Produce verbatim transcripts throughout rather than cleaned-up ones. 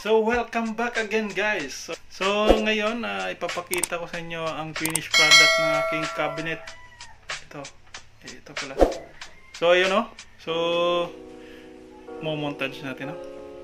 So, welcome back again guys. So, so ngayon, uh, ipapakita ko sa inyo ang finished product ng aking cabinet. Ito. Eh, ito pala. So, ayun o. So, mo-montage natin o.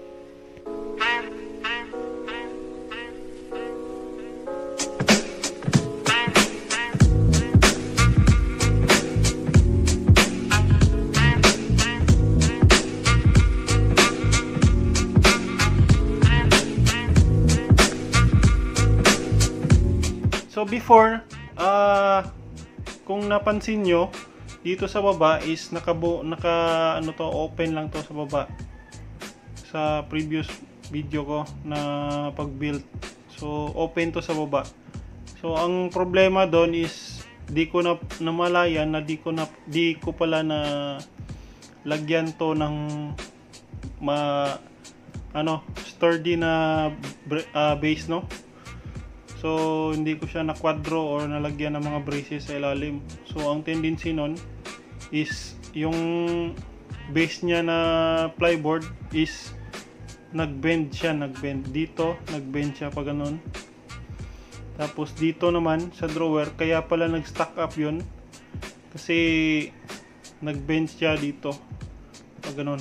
So before, uh, kung napansin nyo, dito sa baba is nakabu naka ano to, open lang to sa baba. Sa previous video ko na pag-build. So open to sa baba. So ang problema doon is di ko na namalayan na di ko na di ko pala na lagyan to ng ma ano, sturdy na uh, base, no? So, hindi ko siya na-quadro or nalagyan ng mga braces sa ilalim. So, ang tendency nun is yung base niya na plyboard is nag-bend siya, nag-bend. Dito, nag-bend siya pa ganun. Tapos, dito naman sa drawer, kaya pala nag-stack up yun. Kasi, nag-bend siya dito. Pa ganun.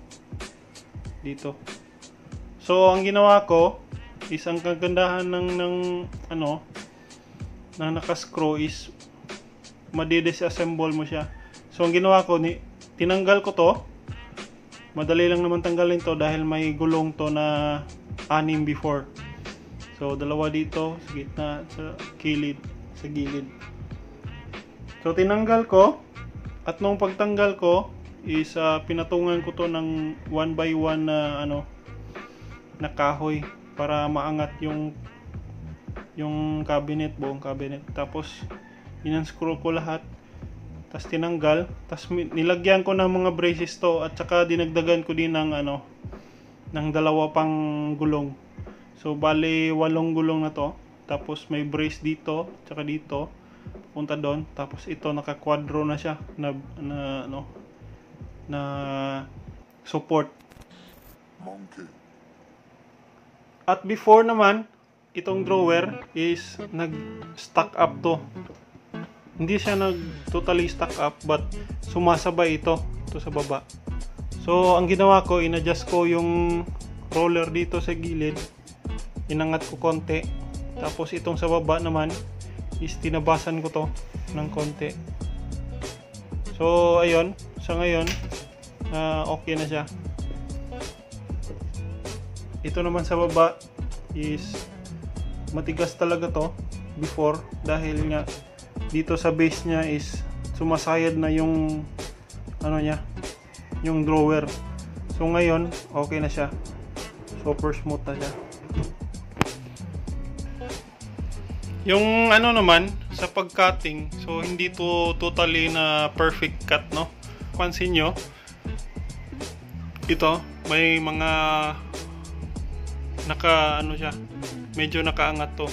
Dito. So, ang ginawa ko, is ang kagandahan ng, ng ano na naka-screw is madi-disassemble mo siya. So ang ginawa ko, ni, tinanggal ko to. Madali lang naman tanggalin to dahil may gulong to na anim before. So dalawa dito sa gitna, sa kilid, sa gilid. So tinanggal ko, at nung pagtanggal ko is uh, pinatungan ko to ng one by one na ano na kahoy para maangat yung yung cabinet, buong cabinet. Tapos inanscrew ko lahat, tapos tinanggal, tapos nilagyan ko ng mga braces to, at saka dinagdagan ko din ng ano ng dalawa pang gulong. So bali walong gulong na to, tapos may brace dito, tsaka dito punta doon, tapos ito naka-quadro na siya na na ano na support. Monkey. At before naman, itong drawer is nag-stack up to. Hindi siya nag-totally stack up, but sumasabay ito, ito sa baba. So, ang ginawa ko, in-adjust ko yung roller dito sa gilid. Inangat ko konti. Tapos itong sa baba naman, is tinabasan ko to ng konti. So, ayun. Sa ngayon, uh, okay na siya. Ito naman sa baba is matigas talaga to before, dahil nga dito sa base niya is sumasayad na yung ano niya, yung drawer. So ngayon okay na siya, super smooth na siya. Yung ano naman sa pag-cutting, so hindi to totally na perfect cut, no? Pansin nyo, ito may mga naka ano siya, medyo nakaangat to.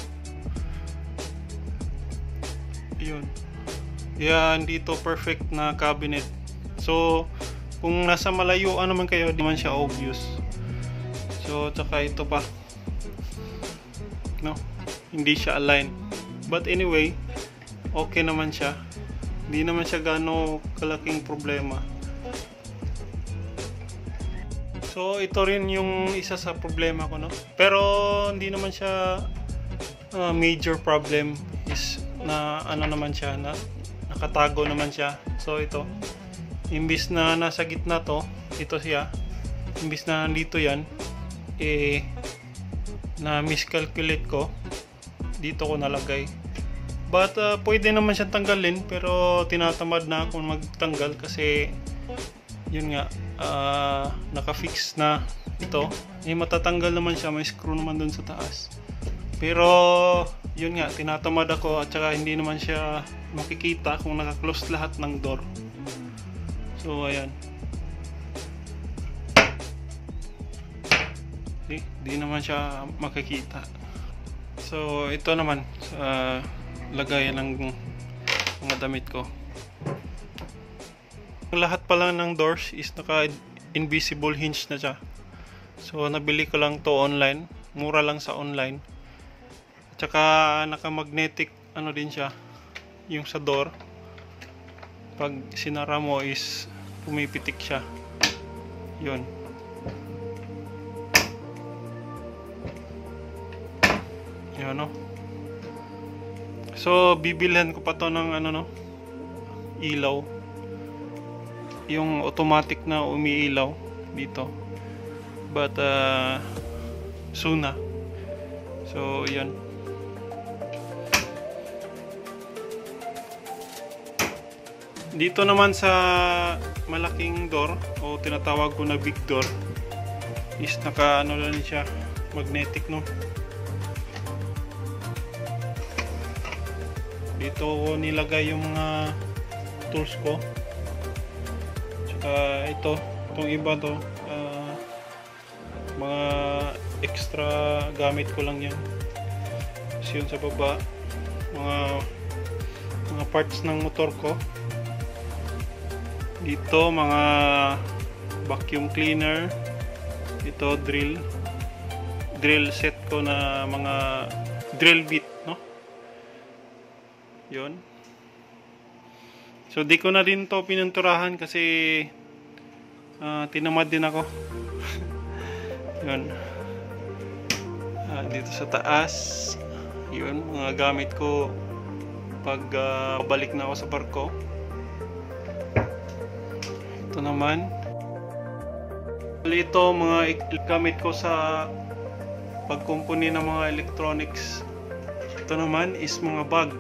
Ayun. Yan, dito perfect na cabinet. So kung nasa malayuan naman kayo, di man siya obvious. So tsaka ito pa, no, hindi siya align. But anyway, okay naman siya. Hindi naman siya gaano kalaking problema. So ito rin yung isa sa problema ko, no? Pero hindi naman siya uh, major problem, is na ano naman siya, na nakatago naman siya. So ito, imbis na nasa gitna to, ito siya, imbis na nandito yan, eh na miscalculate ko, dito ko nalagay. But uh, pwede naman siya tanggalin, pero tinatamad na akong magtanggal kasi yun nga, uh, naka-fix na ito. Eh, matatanggal naman siya, may screw naman dun sa taas. Pero yun nga, tinatamad ako, at saka hindi naman siya makikita kung naka-close lahat ng door. So ayan, eh, di naman siya makikita. So ito naman sa uh, lagayan ng mga damit ko. Lahat pala ng doors is naka invisible hinge na siya. So nabili ko lang to online, mura lang sa online. At saka naka-magnetic ano din siya, yung sa door. Pag sinara mo is pumipitik siya. Yun. Yun, no? So bibilhan ko pa to ng ano, no, ilaw, yung automatic na umiilaw dito, but uh, soon na. So yan. Dito naman sa malaking door o tinatawag ko na big door is naka ano lang siya, magnetic, no. Dito ko nilagay yung mga tools ko. Tsaka ito, itong iba to, uh, mga extra gamit ko lang yan. Kasi yun sa baba, mga mga parts ng motor ko. Dito mga vacuum cleaner, ito drill drill set ko na mga drill bit, no. Yun. So di ko na din to pininturahan kasi uh, tinamad din ako. Yun. Uh, dito sa taas, yun, mga gamit ko pag uh, balik na ako sa barko. Ito naman, ito mga gamit ko sa pagkumpuni ng mga electronics. Ito naman is mga bag.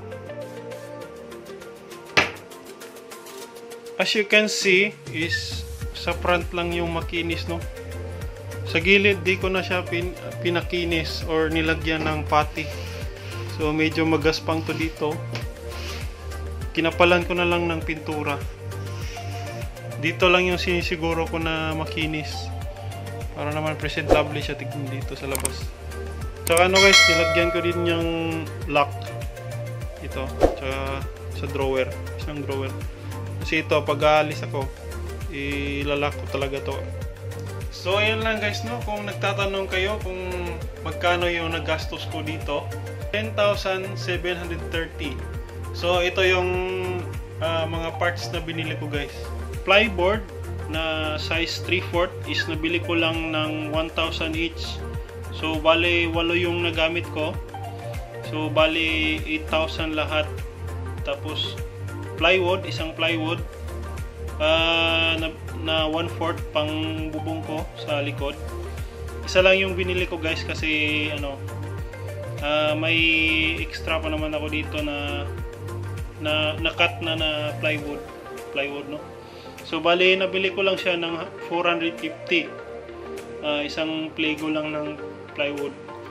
As you can see is sa front lang yung makinis, no. Sa gilid di ko na siya pin, pinakinis or nilagyan ng pati. So medyo magaspang to dito. Kinapalan ko na lang ng pintura. Dito lang yung sinisiguro ko na makinis para naman presentable siya tignan dito sa labas. Tsaka ano guys, nilagyan ko din yung lock ito, tsaka sa drawer, isang drawer. Kasi ito, pag aalis ako, ilalak ko talaga to. So ayun lang guys, no, kung nagtatanong kayo kung magkano yung nagastos ko dito, ten thousand seven hundred thirty. So ito yung uh, mga parts na binili ko guys. Plyboard na size three fourths is nabili ko lang ng one thousand each. So bali walo yung nagamit ko. So bali eight thousand lahat. Tapos plywood, isang plywood uh, na, na one fourth pang bubong ko sa likod. Isa lang yung binili ko guys kasi ano, uh, may extra pa naman ako dito na na na-cut na na plywood, plywood, no. So bali nabili ko lang siya ng four hundred fifty. Uh, isang plego lang ng plywood.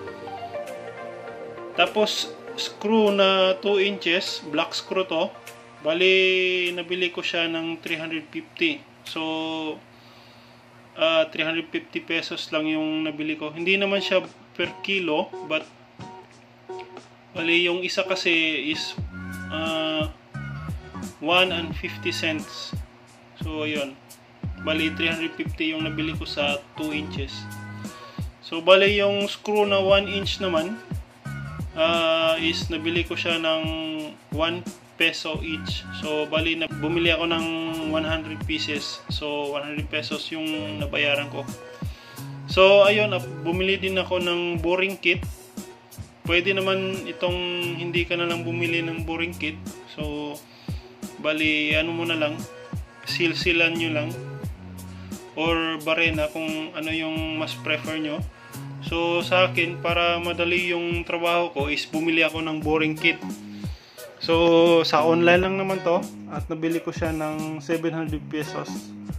Tapos screw na two inches, black screw to. Bali nabili ko siya ng three hundred fifty. So uh, three hundred fifty pesos lang yung nabili ko. Hindi naman siya per kilo, but bali yung isa kasi is uh, one and fifty cents. So ayun, bali three hundred fifty yung nabili ko sa two inches. So bali yung screw na one inch naman uh, is nabili ko siya ng one peso each. So bali na bumili ako ng one hundred pieces. So one hundred pesos yung nabayaran ko. So ayun, bumili din ako ng boring kit. Pwede naman itong hindi ka na lang bumili ng boring kit. So bali ano mo na lang, silsilan nyo lang or barena kung ano yung mas prefer nyo. So sa akin, para madali yung trabaho ko, is bumili ako ng boring kit. So sa online lang naman to at nabili ko siya ng seven hundred pesos.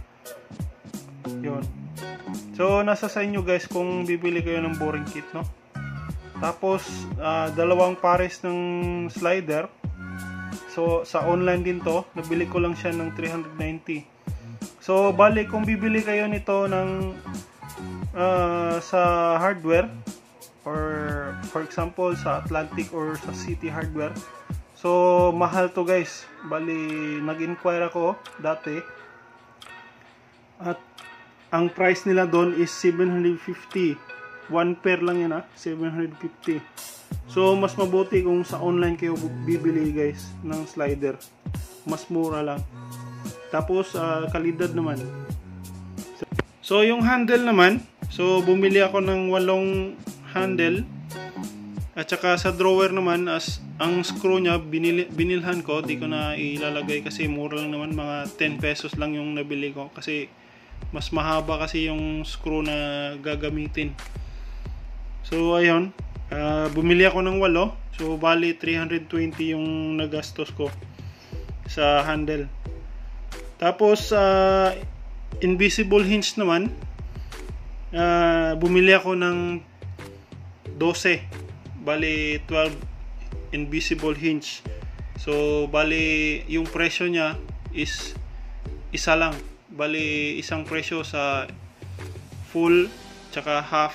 Yun. So nasa sa inyo guys kung bibili kayo ng boring kit, no. Tapos uh, dalawang pares ng slider. So sa online din to, nabili ko lang siya ng three hundred ninety. So bali kung bibili kayo nito ng uh, sa hardware or for example sa Atlantic or sa City Hardware, so mahal to guys. Bali nag-inquire ako dati at ang price nila doon is seven hundred fifty. One pair lang yun, ha, seven hundred fifty. So mas mabuti kung sa online kayo bibili guys ng slider, mas mura lang. Tapos uh, kalidad naman. So yung handle naman, so bumili ako ng walong handle. At saka sa drawer naman, as ang screw niya binili, binilhan ko, di ko na ilalagay kasi mura lang naman, mga ten pesos lang yung nabili ko kasi mas mahaba kasi yung screw na gagamitin. So ayun, uh, bumili ako ng walo. So bali three hundred twenty yung nagastos ko sa handle. Tapos uh, invisible hinge naman, uh, bumili ako ng twelve. Bali twelve invisible hinge. So bali yung presyo niya is isa lang. Bali isang presyo sa full tsaka half.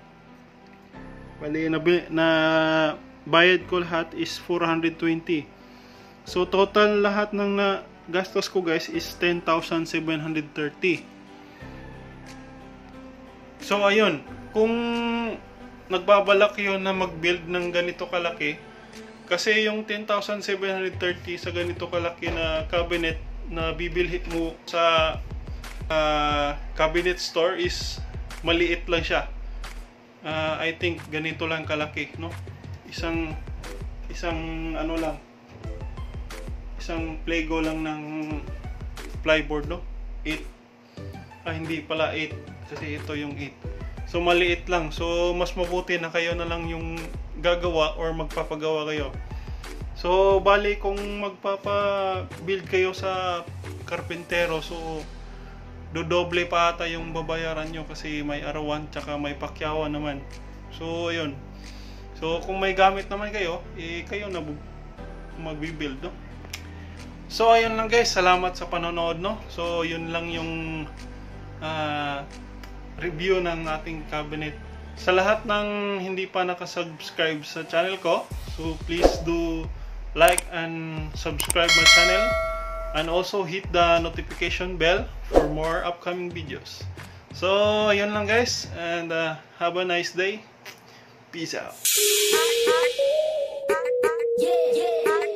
Bali na, na bayad ko lahat is four hundred twenty. So total lahat ng na gastos ko guys is ten thousand seven hundred thirty. So ayun, kung nagbabalak yun na mag-build ng ganito kalaki, kasi yung ten thousand seven hundred thirty sa ganito kalaki na cabinet na bibilhin mo sa uh, cabinet store is maliit lang siya. uh, I think ganito lang kalaki, no? Isang isang ano lang, isang Plego lang ng plyboard, no? eight. Ah, hindi pala eight kasi ito yung eight. So maliit lang. So mas mabuti na kayo na lang yung gagawa or magpapagawa kayo. So bali kung magpapa-build kayo sa karpentero, so dodoble pa ata yung babayaran nyo kasi may arawan tsaka may pakyawan naman. So ayun. So kung may gamit naman kayo, eh kayo na magbi-build, no? So ayun lang guys, salamat sa panonood, no? So yun lang yung uh, review ng ating cabinet. Sa lahat ng hindi pa nakasubscribe sa channel ko, so please do like and subscribe my channel, and also hit the notification bell for more upcoming videos. So yun lang guys, and uh, have a nice day. Peace out. Yeah, yeah.